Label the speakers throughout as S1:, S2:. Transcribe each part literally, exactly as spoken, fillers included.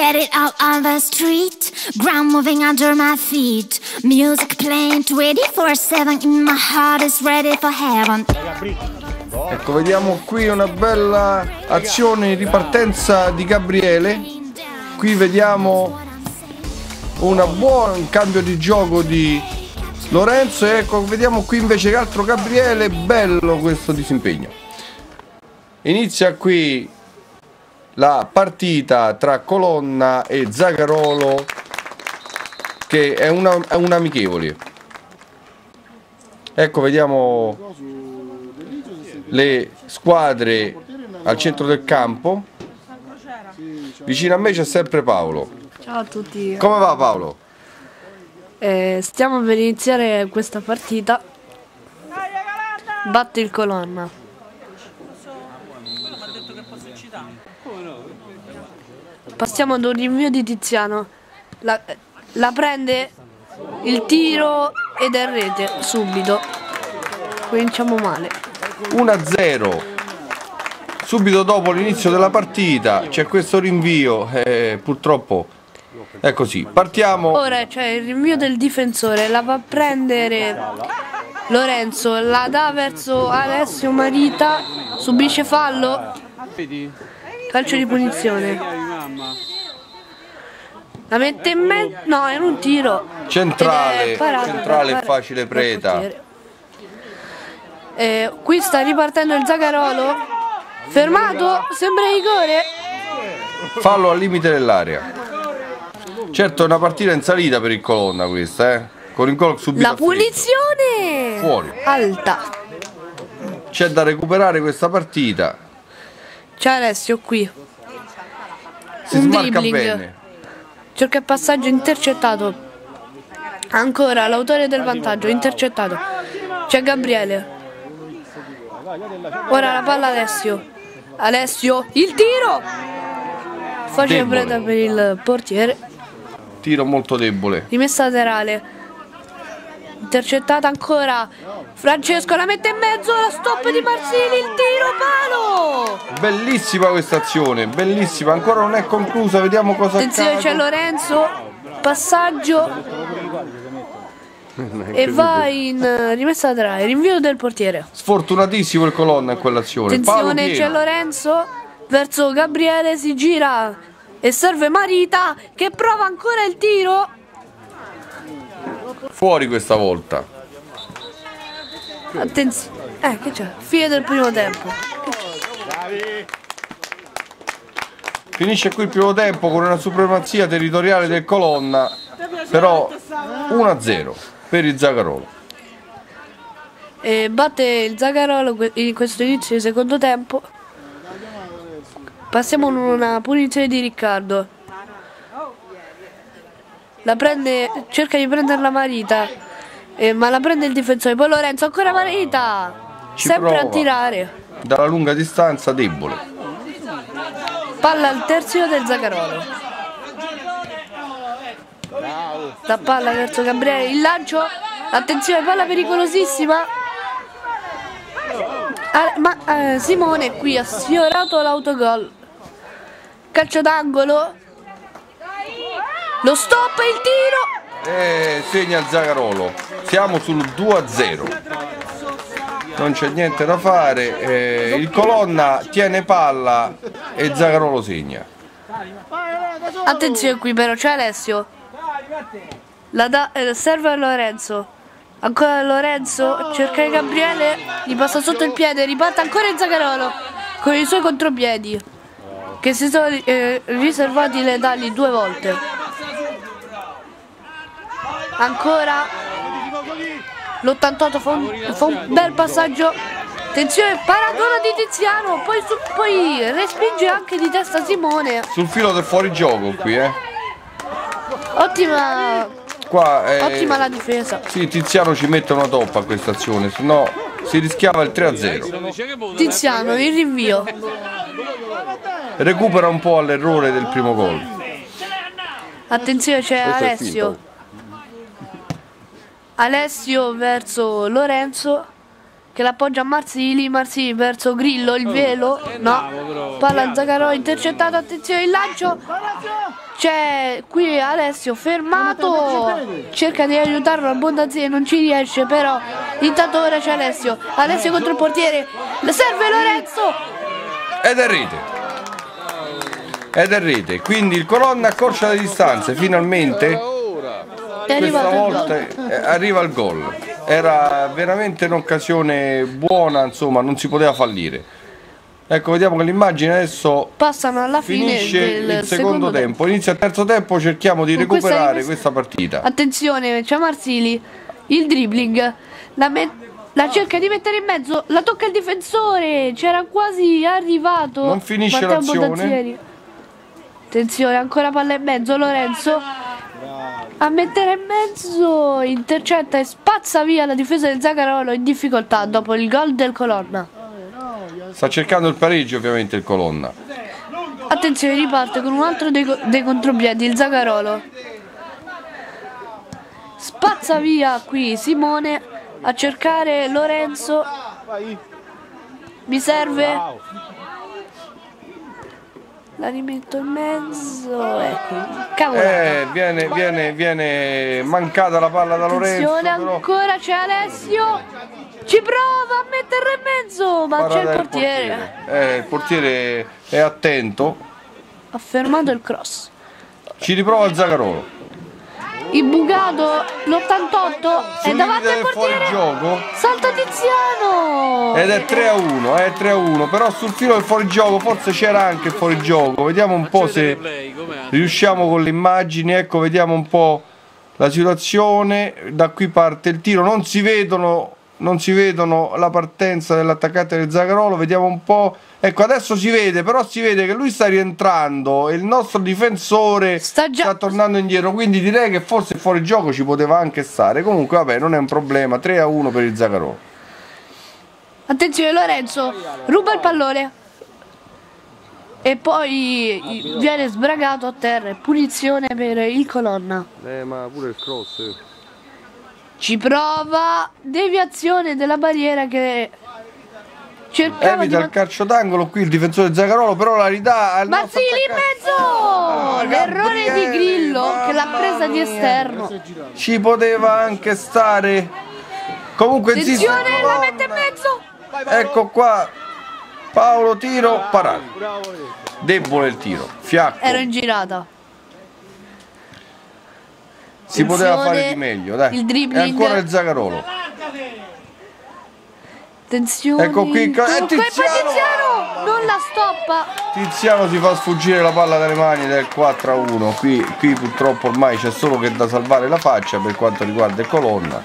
S1: Let it out on the street, ground moving under my feet, music playing twenty-four seven, in my heart is ready for heaven.
S2: Ecco, vediamo qui una bella azione in ripartenza di Gabriele. Qui vediamo un buon cambio di gioco di Lorenzo. E ecco, vediamo qui invece che altro Gabriele. Bello questo disimpegno. Inizia qui la partita tra Colonna e Zagarolo, che è una, è un amichevole. Ecco, vediamo le squadre al centro del campo. Vicino a me c'è sempre Paolo.
S3: Ciao a tutti.
S2: Come va Paolo?
S3: Eh, stiamo per iniziare questa partita. Batte il Colonna. Passiamo ad un rinvio di Tiziano. La, la prende, il tiro ed è in rete subito. Cominciamo male.
S2: uno a zero. Subito dopo l'inizio della partita c'è questo rinvio, eh, purtroppo è così. Partiamo.
S3: Ora c'è il rinvio del difensore, la va a prendere Lorenzo, la dà verso Alessio Marita, subisce fallo, calcio di punizione. La mette in mezzo, no, è un tiro
S2: Centrale, centrale facile preda.
S3: Eh, qui sta ripartendo il Zagarolo. Fermato, sembra rigore.
S2: Fallo al limite dell'area. Certo è una partita in salita per il Colonna questa, eh. Con il gol subito.
S3: La punizione
S2: fuori.
S3: Alta.
S2: C'è da recuperare questa partita.
S3: C'è Alessio qui.
S2: Si
S3: Un
S2: smarca
S3: dribbling.
S2: bene.
S3: Cerca il passaggio intercettato. Ancora l'autore del vantaggio intercettato. C'è Gabriele. Ora la palla Alessio. Alessio, il tiro! Facile preda per il portiere.
S2: Tiro molto debole.
S3: Rimessa laterale. Intercettata ancora. Francesco la mette in mezzo. La stop di Marsili. Il tiro palo.
S2: Bellissima questa azione. Bellissima. Ancora non è conclusa. Vediamo cosa
S3: Attenzione,
S2: accade.
S3: c'è Lorenzo. Passaggio. E va in rimessa laterale. Rinvio del portiere.
S2: Sfortunatissimo il Colonna in quell'azione.
S3: Attenzione, c'è Lorenzo verso Gabriele, si gira e serve Marita che prova ancora il tiro.
S2: Fuori questa volta.
S3: Attenzione, eh che c'è? Fine del primo tempo.
S2: Finisce qui il primo tempo con una supremazia territoriale del Colonna, però uno a zero per il Zagarolo.
S3: E batte il Zagarolo in questo inizio di secondo tempo. Passiamo a una punizione di Riccardo. La prende, cerca di prendere la Marita, eh, ma la prende il difensore. Poi Lorenzo, ancora Marita,
S2: Ci
S3: sempre
S2: prova.
S3: a tirare.
S2: Dalla lunga distanza debole.
S3: Palla al terzino del Zagarolo. La palla verso Gabriele, il lancio. Attenzione, palla pericolosissima. Ah, ma eh, Simone qui ha sfiorato l'autogol. Calcio d'angolo. Lo stop e il tiro.
S2: E segna il Zagarolo. Siamo sul due a zero. Non c'è niente da fare. Eh, il Colonna tiene palla e Zagarolo segna.
S3: Attenzione qui però c'è Alessio. La da, eh, serve a Lorenzo. Ancora Lorenzo, cerca il Gabriele, gli passa sotto il piede, riparte ancora il Zagarolo con i suoi contropiedi che si sono eh, riservati le dargli due volte. Ancora l'ottantotto fa un, fa un bel passaggio. Attenzione, paradona di Tiziano, poi, su, poi respinge anche di testa Simone.
S2: Sul filo del fuorigioco qui, eh.
S3: Ottima,
S2: Qua, eh,
S3: ottima la difesa.
S2: sì, Tiziano ci mette una toppa a questa azione, se no si rischiava il tre a zero.
S3: Tiziano, il rinvio.
S2: Recupera un po' all'errore del primo gol.
S3: Attenzione, c'è Alessio. Alessio verso Lorenzo che l'appoggia a Marsili. Marsili verso Grillo, il velo. No, palla al Zagarolo intercettato. Attenzione, il lancio. C'è qui Alessio fermato, cerca di aiutarlo a Bondanzi, non ci riesce, però intanto ora c'è Alessio. Alessio contro il portiere, le serve Lorenzo.
S2: Ed è rete. Ed è rete. Quindi il Colonna accorcia le distanze, finalmente. Questa volta arriva il gol. Era veramente un'occasione buona, insomma, non si poteva fallire. Ecco, vediamo che l'immagine adesso
S3: passano alla fine
S2: finisce
S3: del
S2: il secondo,
S3: secondo
S2: tempo.
S3: tempo.
S2: Inizia il terzo tempo, cerchiamo di
S3: Con
S2: recuperare
S3: questa,
S2: questa partita.
S3: Attenzione, c'è Marsili, il dribbling, la, la cerca di mettere in mezzo, la tocca il difensore, c'era quasi arrivato.
S2: Non finisce
S3: Matteo
S2: l'azione.
S3: Bondanzieri. Attenzione, ancora palla in mezzo, Lorenzo a mettere in mezzo, intercetta e spazza via la difesa del Zagarolo in difficoltà dopo il gol del Colonna.
S2: Sta cercando il pareggio ovviamente il Colonna.
S3: Attenzione, riparte con un altro dei, dei contropiedi, il Zagarolo. Spazza via qui Simone a cercare Lorenzo. Mi serve. La rimetto in mezzo. Ecco, cavolo.
S2: Eh, viene, viene, viene mancata la palla da Lorenzo.
S3: Attenzione,
S2: però...
S3: ancora c'è Alessio. Ci prova a metterla in mezzo, ma c'è il portiere.
S2: portiere. Eh, il portiere è attento.
S3: Ha fermato il cross.
S2: Ci riprova il Zagarolo.
S3: Il bucato, l'ottantotto, è davanti al portiere.
S2: Fuorigioco.
S3: Salta Tiziano.
S2: Ed è tre a uno, è tre a uno. Però sul filo del fuorigioco forse c'era anche il fuorigioco. Vediamo un po' se riusciamo con le immagini. Ecco, vediamo un po' la situazione. Da qui parte il tiro. Non si vedono... Non si vedono la partenza dell'attaccante del Zagarolo, vediamo un po'. Ecco, adesso si vede, però si vede che lui sta rientrando e il nostro difensore sta, già... sta tornando indietro, quindi direi che forse il fuorigioco ci poteva anche stare. Comunque vabbè, non è un problema, tre a uno per il Zagarolo.
S3: Attenzione, Lorenzo ruba il pallone e poi viene sbragato a terra, punizione per il Colonna.
S2: Eh, ma pure il cross. Eh.
S3: Ci prova, deviazione della barriera che cercava
S2: evita
S3: di
S2: il calcio d'angolo qui il difensore Zagarolo, però la ridà al
S3: Mazzili in mezzo. Oh, l'errore di Grillo che l'ha presa di esterno.
S2: Ci poteva anche stare. Comunque
S3: attenzione, la mette in mezzo.
S2: Ecco qua Paolo, tiro, parato. Debole il tiro, fiacco.
S3: Ero in girata.
S2: Si poteva fare di meglio, dai.
S3: Il dribbling.
S2: E ancora il Zagarolo.
S3: Attenzione.
S2: Ecco qui, eh, Tiziano.
S3: Tiziano non la stoppa.
S2: Tiziano si fa sfuggire la palla dalle mani del quattro a uno. Qui, qui purtroppo ormai c'è solo che da salvare la faccia per quanto riguarda il Colonna.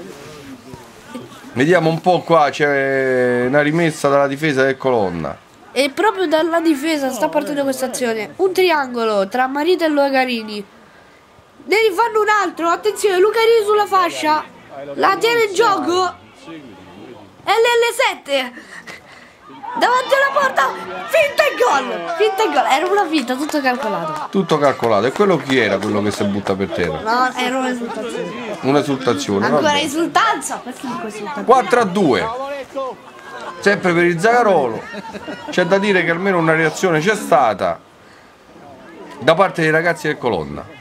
S2: Vediamo un po' qua, c'è una rimessa dalla difesa del Colonna.
S3: E proprio dalla difesa sta partendo questa azione. Un triangolo tra Marita e Lucarini. Ne rifanno un altro, attenzione, Lucarini sulla fascia, la tiene in gioco, L L sette, davanti alla porta, finta e gol, finta e gol, era una finta, tutto calcolato.
S2: Tutto calcolato, e quello chi era quello che si butta per terra?
S3: No, era un'esultazione.
S2: Un'esultazione.
S3: Ancora esultanza, perché esultanza?
S2: quattro a due, sempre per il Zagarolo, c'è da dire che almeno una reazione c'è stata da parte dei ragazzi del Colonna.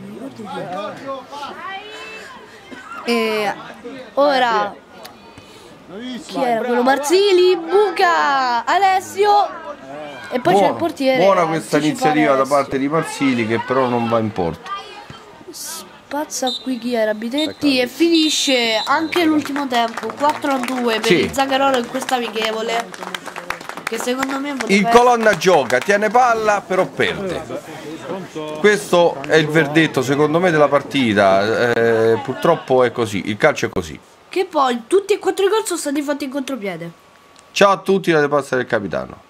S3: E ora chi era quello? Marzili, buca Alessio e poi c'è il portiere.
S2: Buona questa iniziativa da parte di Marzili che però non va in porto.
S3: Spazza qui chi era? Bitetti e finisce anche l'ultimo tempo quattro a due per sì. il Zagarolo in questa amichevole che secondo me
S2: il Colonna gioca, tiene palla però perde. Questo è il verdetto secondo me della partita, eh, purtroppo è così, il calcio è così.
S3: Che poi tutti e quattro i gol sono stati fatti in contropiede.
S2: Ciao a tutti, la passa del capitano.